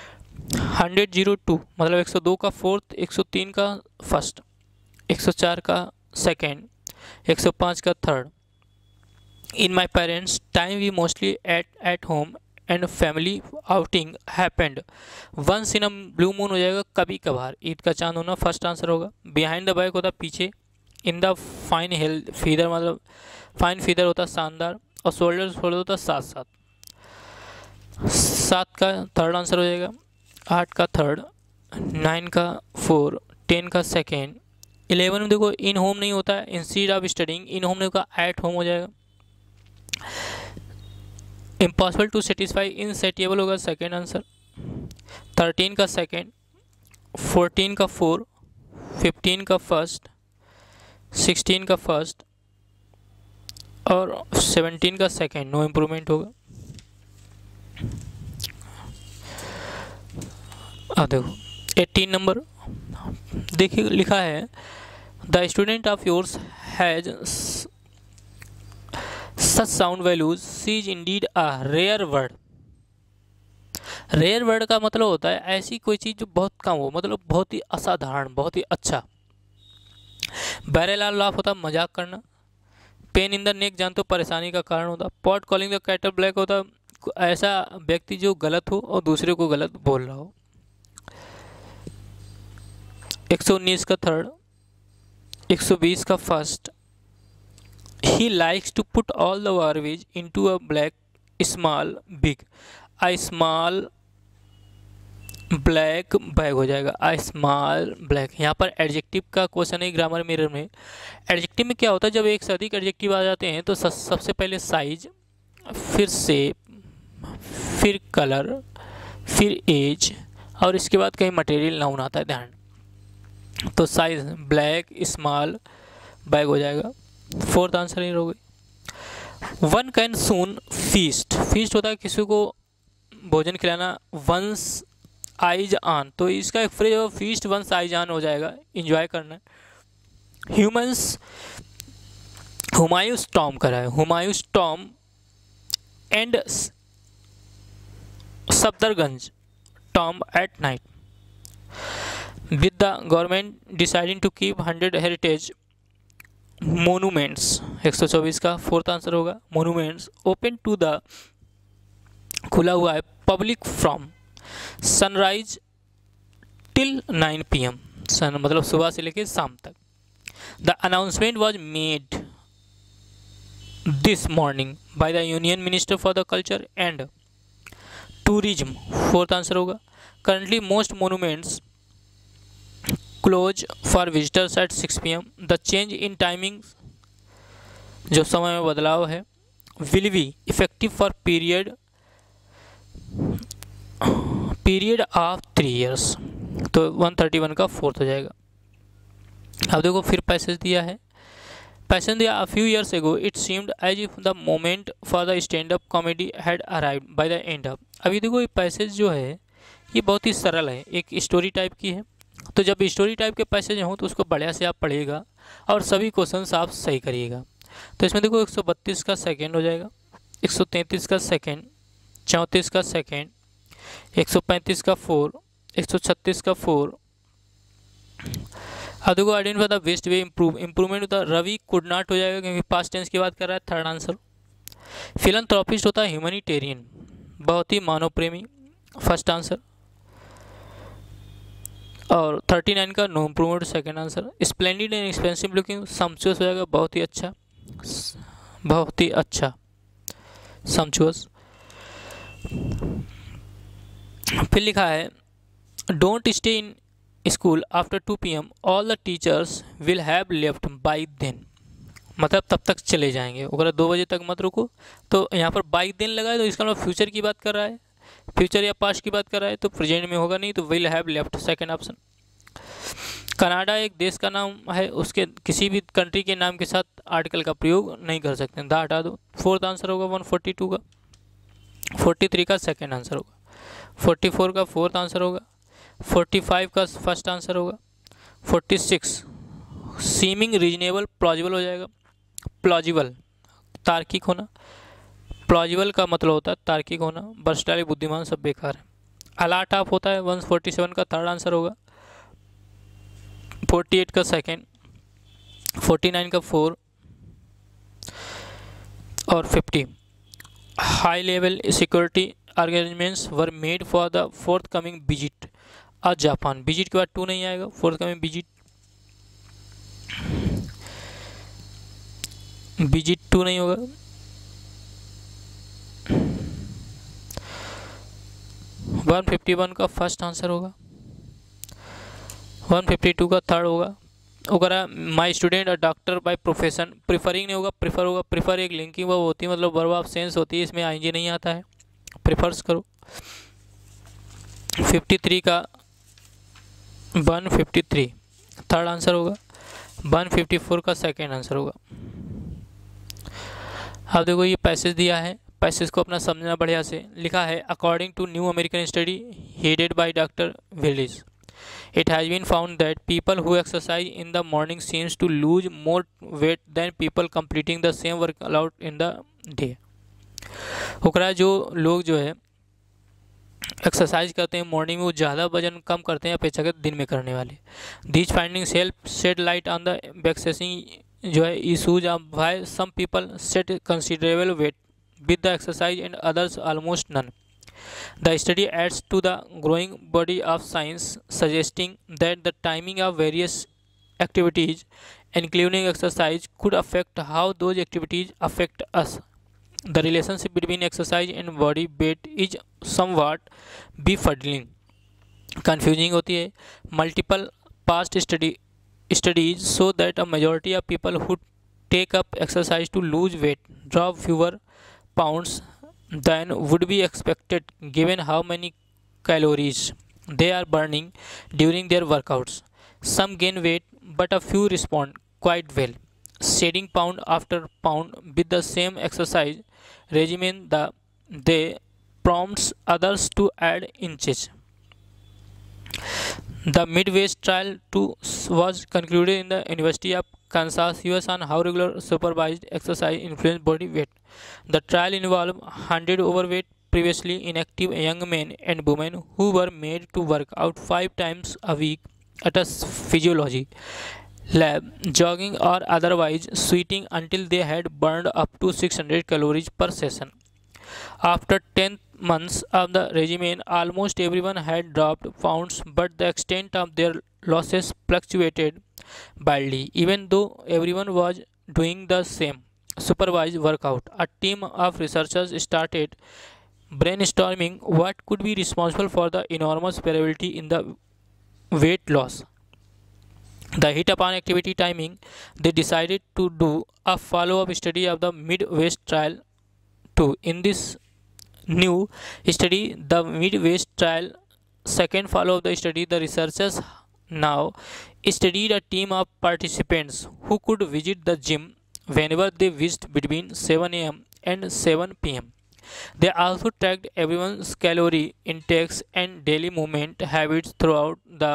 A: 102 मतलब 102 का फोर्थ, 103 का फर्स्ट, 104 का सेकेंड, 105 का third. In my parents time we mostly at home and family outing happened once in a blue moon हो जाएगा, कभी कभार, ईद का चांद होना फर्स्ट आंसर होगा। बिहाइंड द बैक होता पीछे, in the fine health feather मतलब फाइन फीदर होता शानदार, और शोल्डर शोल्डर होता साथ साथ। 7 का थर्ड आंसर हो जाएगा, 8 का थर्ड, 9 का 4, 10 का सेकेंड। 11 में देखो इन होम नहीं होता है, instead of studying, in home नहीं होगा, एट होम हो जाएगा। इम्पॉसिबल टू सेटिस्फाई, इनसेटिएबल होगा सेकेंड आंसर। 13 का सेकेंड, 14 का 4, 15 का फर्स्ट, 16 का फर्स्ट और 17 का सेकेंड, नो इम्प्रूवमेंट होगा। देखो 18 नंबर देखिए लिखा है the student of yours has such sound values, she is indeed a rare word. Rare word का मतलब होता है ऐसी कोई चीज़ जो बहुत कम हो, मतलब बहुत ही असाधारण, बहुत ही अच्छा। बैरेलाल लाफ होता मजाक करना। पेन इन द नेक जानते हो परेशानी का कारण होता। Pot calling the kettle black होता ऐसा व्यक्ति जो गलत हो और दूसरे को गलत बोल रहा हो। 119 का थर्ड, 120 का first. He likes to put all the garbage into a black small big, a small black bag हो जाएगा, आ स्मॉल ब्लैक। यहाँ पर एडजेक्टिव का क्वेश्चन है ग्रामर मिरर में। एडजेक्टिव में क्या होता है, जब एक से अधिक एडजेक्टिव आ जाते हैं तो सबसे पहले साइज, फिर शेप, फिर कलर, फिर एज और इसके बाद कहीं मटेरियल नाउन आता है, ध्यान। तो साइज ब्लैक स्मॉल बैग हो जाएगा, फोर्थ आंसर ही हो गई। One can soon feast, feast होता है किसी को भोजन खिलाना। वंस आइज ऑन, तो इसका एक फ्रेज होगा फीस्ट वंस आइज ऑन हो जाएगा, इंजॉय करना। ह्यूमंस हुमायूं टॉम करा है, Humayun tomb and Safdarjung tomb at night. With the government deciding to keep 100 heritage monuments, 124 का फोर्थ आंसर होगा। मोनूमेंट्स ओपन टू द, खुला हुआ है public from sunrise till 9 PM, sun मतलब सुबह से लेकर शाम तक। The announcement was made this morning by the union minister for the culture and tourism, fourth answer होगा। Currently most monuments close for visitors eight 6 PM। The change in timing, जो समय में बदलाव है will be effective for period of 3 years। तो 131 का fourth हो जाएगा। अब देखो फिर पैसेज दिया है, पैसेज दिया a few years ago it seemed as if the moment for the stand up comedy had arrived by the end of। अभी देखो ये पैसेज जो है ये बहुत ही सरल है, एक स्टोरी टाइप की है। तो जब स्टोरी टाइप के पैसेज हों तो उसको बढ़िया से आप पढ़िएगा और सभी क्वेश्चंस आप सही करिएगा। तो इसमें देखो 132 का सेकेंड हो जाएगा, 133 का सेकेंड, 34 का सेकेंड, 135 का 4, 136 का 4। अब देखो identify the best way improvement होता है, रवि कुड नॉट हो जाएगा क्योंकि पास्ट टेंस की बात कर रहा है, थर्ड आंसर। फिलंथ्रोपिस्ट होता है ह्यूमैनिटेरियन, बहुत ही मानव प्रेमी, फर्स्ट आंसर। और 39 का no improvement, second answer. Splendid and expensive looking, sumptuous हो जाएगा, बहुत ही अच्छा, बहुत ही अच्छा, सम्चुअस। फिर लिखा है don't stay in school after 2 PM, all the teachers will have left by then, मतलब तब तक चले जाएंगे, अगर 2 बजे तक मत रुको। तो यहाँ पर बाई देन लगा है तो इसका मतलब फ्यूचर की बात कर रहा है, फ्यूचर या पास्ट की बात कर रहा है, तो प्रेजेंट में होगा नहीं, तो will have left, second option. Canada एक देश का नाम है, उसके किसी भी कंट्री के नाम के साथ आर्टिकल का प्रयोग नहीं कर सकते, दा हटा दो, फोर्थ आंसर होगा 142 का। 43 का सेकेंड आंसर होगा, 44 का फोर्थ आंसर होगा, 45 का फर्स्ट आंसर होगा, 46 सीमिंग रीजनेबल प्लॉजिबल हो जाएगा, प्लॉजिबल तार्किक होना, प्लॉजिबल का मतलब होता है तार्किक होना, वर्सटाइल बुद्धिमान सब बेकार है। अलाट ऑफ होता है 147 का थर्ड आंसर होगा, 48 का सेकेंड, 49 का 4 और 50। High level security arrangements were made for the forthcoming visit a Japan, visit के बाद 2 नहीं आएगा, forthcoming visit, विजिट 2 नहीं होगा। 151 का फर्स्ट आंसर होगा, 152 का थर्ड होगा। वगैरह my student a doctor by profession, preferring नहीं होगा, प्रिफर होगा, प्रिफर एक लिंकिंग वर्ब होती है, मतलब वर्ब ऑफ सेंस होती है, इसमें आईएनजी नहीं आता है, प्रिफर्स करो। 53 का 153 थर्ड आंसर होगा, 154 का सेकेंड आंसर होगा। अब देखो ये पैसेज दिया है, पैसेज को अपना समझना बढ़िया से। लिखा है according to new American study headed by doctor Willis, it has been found that people who exercise in the morning seems to lose more weight than people completing the same workout in the day। ओकरा जो लोग जो है exercise करते हैं morning में वो ज़्यादा वजन कम करते हैं अपेक्षाकृत दिन में करने वाले। These findings help shed light on the vexing जो है issues of why some people set considerable weight with the exercise and others almost none. The study adds to the growing body of science suggesting that the timing of various activities, including exercise, could affect how those activities affect us. The relationship between exercise and body weight is somewhat befuddling, confusing होती है। Multiple past studies show that a majority of people who take up exercise to lose weight drop fewer pounds than would be expected given how many calories they are burning during their workouts. Some gain weight, but a few respond quite well, shedding pound after pound with the same exercise regimen. They prompts others to add inches. The Midwest trial was concluded in the University of Kansas, US on how regular supervised exercise influences body weight. The trial involved 100 overweight, previously inactive young men and women who were made to work out 5 times a week at a physiology lab, jogging or otherwise sweating until they had burned up to 600 calories per session. After 10 months of the regimen, almost everyone had dropped pounds, but the extent of their losses fluctuated wildly. Even though everyone was doing the same supervised workout, a team of researchers started brainstorming what could be responsible for the enormous variability in the weight loss. The hit upon activity timing, they decided to do a follow-up study of the Midwest trial 2. In this new study, the mid-waist trial, second follow of the study, the researchers now studied a team of participants who could visit the gym whenever they wished between 7 a.m. and 7 p.m. They also tracked everyone's calorie intakes and daily movement habits throughout the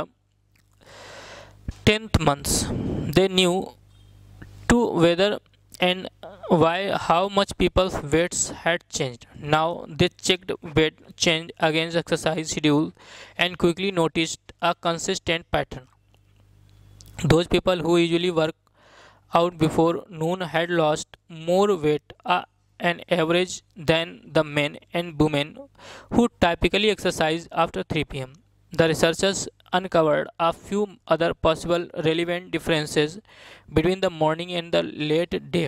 A: 10th months. They knew to whether and why how much people's weights had changed. Now they checked weight change against exercise schedule and quickly noticed a consistent pattern. Those people who usually work out before noon had lost more weight an average than the men and women who typically exercise after 3 p.m. The researchers uncovered a few other possible relevant differences between the morning and the late day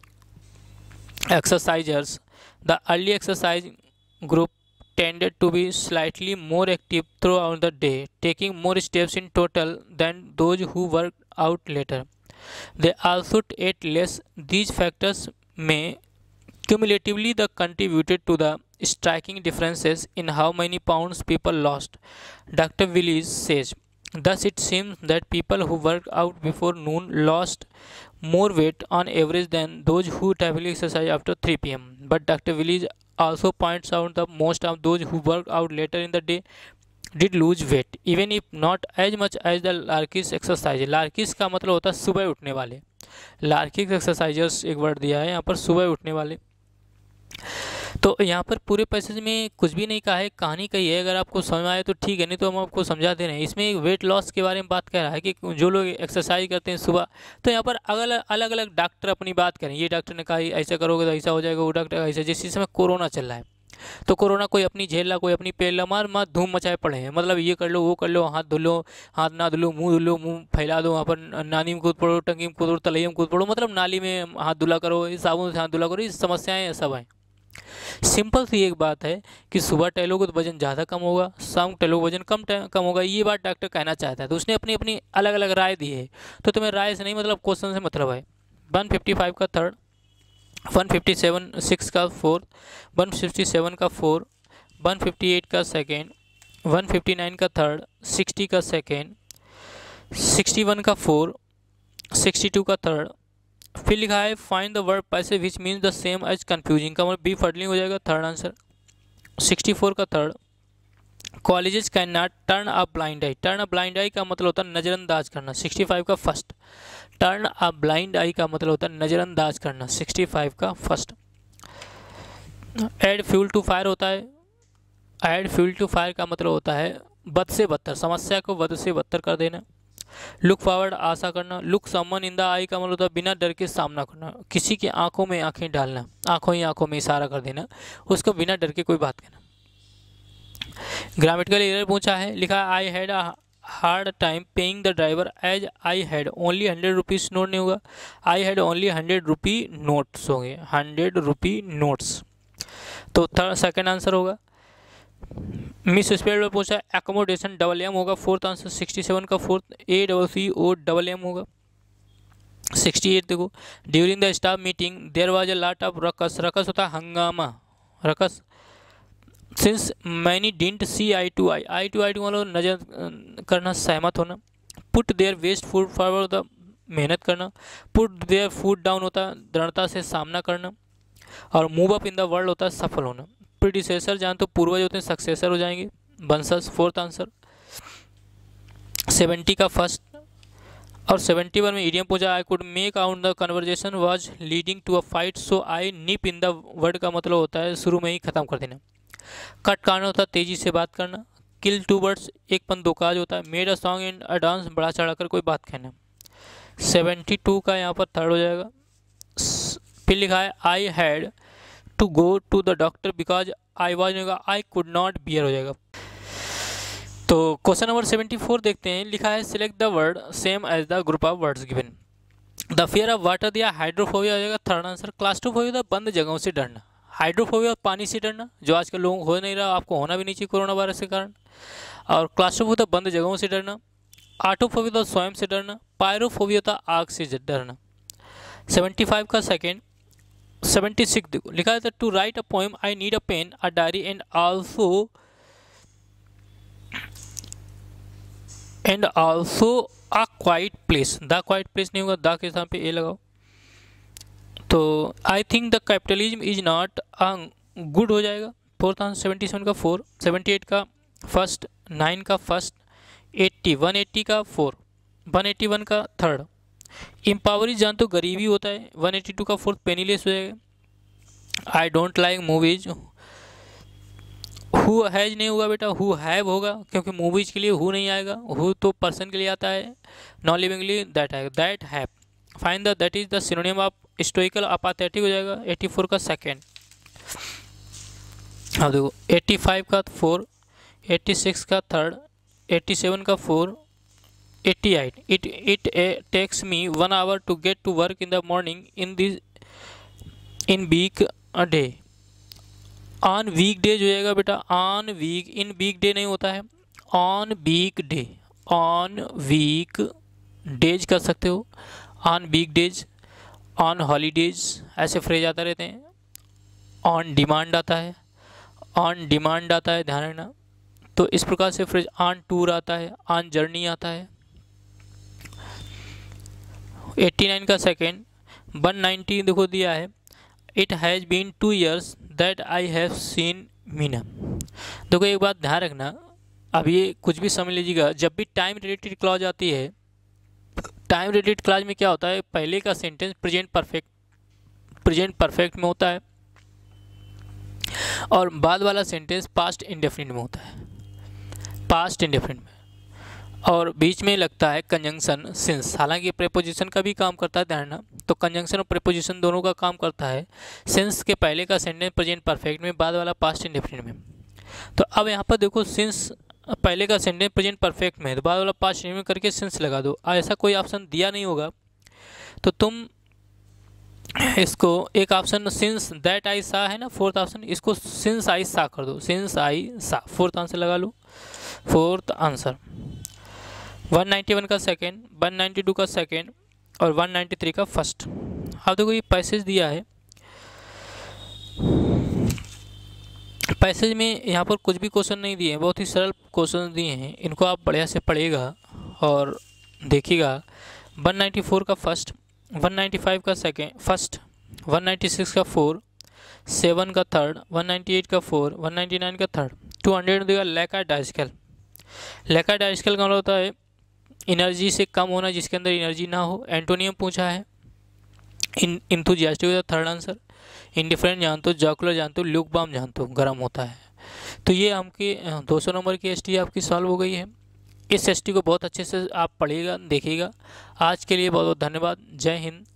A: exercisers. The early exercise group tended to be slightly more active throughout the day, taking more steps in total than those who worked out later. They also ate less. These factors may cumulatively contributed to the striking differences in how many pounds people lost, Dr. Willis says. Thus, it seems that people who worked out before noon lost more weight on average than those who typically exercise after 3 p.m. But Dr. Willis also points out that most of those who worked out later in the day did lose weight, even if not as much as the Larkis exercise. Larkis का मतलब होता है सुबह उठने वाले. Larkis exercisers एक word दिया है यहाँ पर, सुबह उठने वाले. तो यहाँ पर पूरे पैसेज में कुछ भी नहीं कहा है, कहानी कही है. अगर आपको समझ में आए तो ठीक है, नहीं तो हम आपको समझा दे रहे हैं. इसमें वेट लॉस के बारे में बात कर रहा है कि जो लोग एक्सरसाइज करते हैं सुबह, तो यहाँ पर अलग अलग डॉक्टर अपनी बात करें. ये डॉक्टर ने कहा ऐसा करोगे तो ऐसा हो जाएगा, वो डॉक्टर ऐसा. जिस समय कोरोना चल रहा है तो कोरोना कोई अपनी झेल रहा, कोई अपनी पेल मार धूम मचाए पड़े हैं. मतलब ये कर लो, वो कर लो, हाथ धो लो, हाथ ना धो लो, मुँह धो लो, मुँह फैला दो, वहाँ पर नाली में कूद पड़ो, टंकी में कूद पड़ो, तलैया में कूद पड़ो, मतलब नाली में हाथ धुला करो, साबुन से हाथ धुला करो. ये समस्याएँ सब हैं. सिंपल सी एक बात है कि सुबह टहलोगे तो वजन ज़्यादा कम होगा, शाम टहलोगे वजन कम होगा. ये बात डॉक्टर कहना चाहता है. तो उसने अपनी अपनी अलग अलग राय दी है. तो तुम्हें राय से नहीं मतलब क्वेश्चन से मतलब है. 155 का थर्ड, 157 का फोर्थ, 167 का फोर्थ, 158 का सेकेंड, 159 का थर्ड, 60 का सेकेंड, 61 का फोर्थ, 62 का थर्ड. फिर लिखा है find the word passive which means the same as confusing का मतलब बी फर्डलिंग हो जाएगा थर्ड आंसर. 64 का third, colleges can not turn a blind eye. Turn a blind eye का मतलब होता है नज़रअंदाज करना. 65 का first. Turn a blind eye का मतलब होता है नज़रअंदाज करना. 65 का first. Add fuel to fire होता है. ऐड फ्यूल टू फायर का मतलब होता है बद से बदतर, समस्या को बद से बदतर कर देना. लुक फॉरवर्ड आशा करना. Look someone in the eye का मतलब होता है बिना डर के सामना करना, किसी की आंखों में आंखें डालना, आंखों ही आंखों में इशारा कर देना, उसको बिना डर के कोई बात कहना. ग्रामेटिकल एरर पूछा है. लिखा I had a hard time paying the driver as I had only 100 rupees note नहीं होगा, I had only 100 rupee notes होंगे, 100 रुपी नोट्स. तो थर्ड सेकेंड आंसर होगा. मिस स्पेल में पूछा है एकोमोडेशन डबल एम होगा. Fourth answer. 67 का फोर्थ ACCO होगा. 68 देखो. During the staff meeting there was a lot of ruckus. Ruckus होता है हंगामा, ruckus. Since many didn't see eye to eye मतलब नजर करना, सहमत होना. Put their best foot forward होता मेहनत करना. पुट देयर फूड डाउन होता है दृढ़ता से सामना करना. और move up in the world होता है सफल होना. प्रीडिसेसर जान तो पूर्वज होते हैं, सक्सेसर हो जाएंगे, वंशज. Fourth answer. 70 का फर्स्ट. और 71 में इडियम पूछा I could make out the conversation was leading to a fight so I nip in the word का मतलब होता है शुरू में ही खत्म कर देना. कट करना होता है तेजी से बात करना. किल टू बर्ड्स एक पन दो काज होता है. Made a song and a dance बढ़ा चढ़ाकर कोई बात कहना. 72 का यहाँ पर थर्ड हो जाएगा. फिर लिखा है I had to go to the doctor because I was होगा आई कुड नॉट बियर हो जाएगा. तो क्वेश्चन नंबर 74 देखते हैं. लिखा है select the word same as the group of words given. The fear of water दिया, हाइड्रोफोबिया हो जाएगा थर्ड आंसर. क्लास्ट्रोफोबिया बंद जगहों से डरना. हाइड्रोफोबिया पानी से डरना, जो आजकल लोगों को हो नहीं रहा, आपको होना भी नहीं चाहिए कोरोना वायरस के कारण. और क्लास्ट्रोफोबिया बंद जगहों से डरना. आटोफोबिया स्वयं से डरना. पायरोफोबिया आग से डरना. 75 का सेकेंड. 76 देखो लिखा है to write a poem I need a pen a diary and also a quite place. The quite place नहीं होगा, द के स्थान पे ए लगाओ। तो I think the capitalism is not good हो जाएगा। फोर्थ आंसर 77 का 4, 78 का फर्स्ट, 9 का फर्स्ट, 80 180 का 4, 181 का थर्ड। इम्पावरिश जान तो गरीबी होता है, 182 का फोर्थ पेनीलेस हो जाएगा। I don't like movies, who has नहीं होगा बेटा, हु हैव होगा, क्योंकि मूवीज के लिए हु नहीं आएगा, हु तो पर्सन के लिए आता है, नॉन लिविंग के लिए दैट आएगा, that have. Find the that is the synonym of stoical apathetic हो जाएगा, 84 का सेकेंड। अब देखो 85 का 4, 86 का थर्ड, 87 का 4, 88 it takes me 1 hour to get to work in the morning in week day. On week day जो जाएगा बेटा, on week, in week day नहीं होता है, on week day, on week days कर सकते हो, on week days, on holidays, ऐसे फ्रेज आता रहते हैं। ऑन डिमांड आता है, ऑन डिमांड आता है, ध्यान रखना। तो इस प्रकार से फ्रेज ऑन टूर आता है, ऑन जर्नी आता है। 89 का सेकेंड, 190 देखो दिया है, it has been 2 years that I have seen Meena. देखो एक बात ध्यान रखना, अब ये कुछ भी समझ लीजिएगा, जब भी टाइम रिलेटेड क्लॉज आती है, टाइम रिलेटेड क्लॉज में क्या होता है, पहले का सेंटेंस प्रेजेंट परफेक्ट में होता है और बाद वाला सेंटेंस पास्ट इंडेफिनिट में होता है, पास्ट इंडेफिनिट में, और बीच में लगता है कंजंक्शन सिंस। हालांकि प्रेपोजिशन का भी काम करता है, ध्यान रखना। तो कंजंक्शन और प्रेपोजिशन दोनों का काम करता है। सिंस के पहले का सेंटेंस प्रेजेंट परफेक्ट में, बाद वाला पास्ट इंडेफिनिट में। तो अब यहाँ पर देखो, सिंस पहले का सेंटेंस प्रेजेंट परफेक्ट में, तो बाद वाला पास्ट इंडेफिनिट में करके सिंस लगा दो। ऐसा कोई ऑप्शन दिया नहीं होगा तो तुम इसको एक option since that I saw है ना, फोर्थ ऑप्शन, इसको सिंस आई सा कर दो, सिंस आई सा, फोर्थ आंसर लगा लो, फोर्थ आंसर। 191 का सेकेंड, 192 का सेकेंड और 193 का फर्स्ट। अब देखो ये पैसेज दिया है, पैसेज में यहाँ पर कुछ भी क्वेश्चन नहीं दिए हैं, बहुत ही सरल क्वेश्चन दिए हैं। इनको आप बढ़िया से पढ़िएगा और देखिएगा। 194 का फर्स्ट, 195 का सेकेंड फर्स्ट, 196 का 4, 7 का थर्ड, 198 का 4, 199 का थर्ड, 200 देगा लैका डाइस्कल। लैका डाइस्कल का मतलब होता है एनर्जी से कम होना, जिसके अंदर एनर्जी ना हो। एंटोनियम पूछा है, इंथुजियास्टिक हो थर्ड आंसर। इंडिफरेंट जानते हो, जॉकुलर जानते हो, ल्यूकवार्म जानते हो, गर्म होता है। तो ये हमके 200 नंबर की एसटी आपकी सॉल्व हो गई है। इस एसटी को बहुत अच्छे से आप पढ़िएगा, देखिएगा। आज के लिए बहुत बहुत धन्यवाद। जय हिंद,